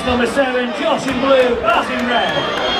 number 7, Josh in blue, Baz in red.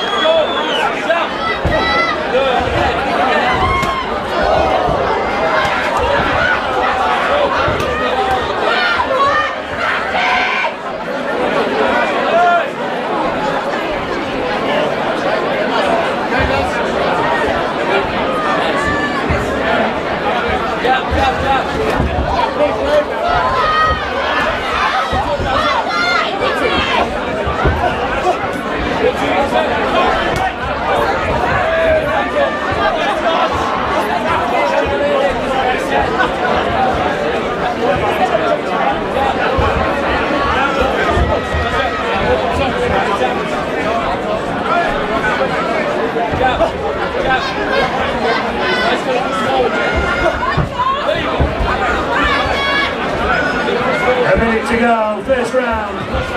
A minute to go, first round.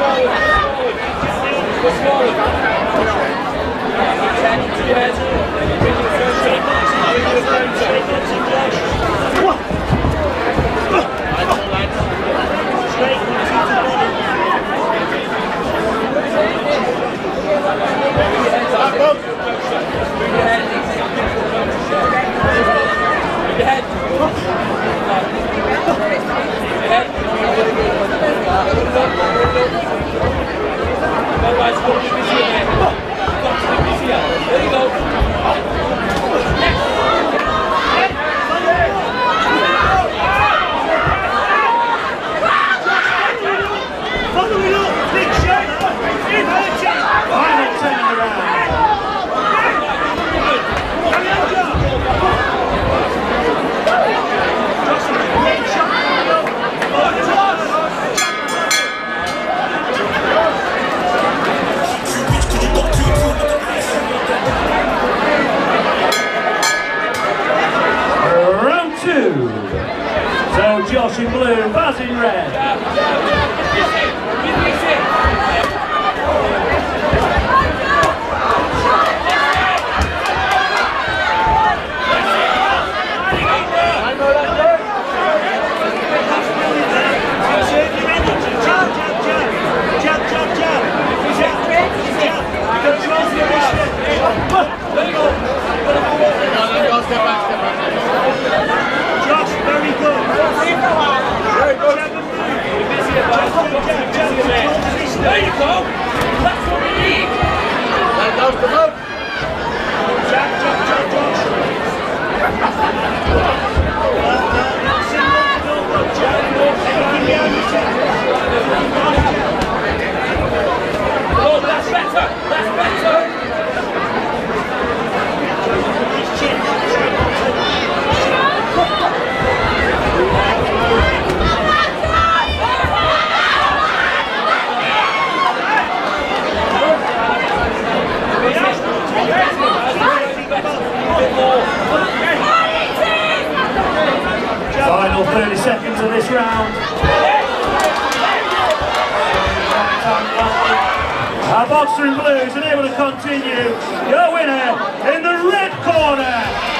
So Josh in blue, Baz in red. There you go! That's what we need! That goes the boat! Jab, jab, jab, oh, that's better! That's better! Final 30 seconds of this round. Our boxer in blue is unable to continue. Your winner in the red corner.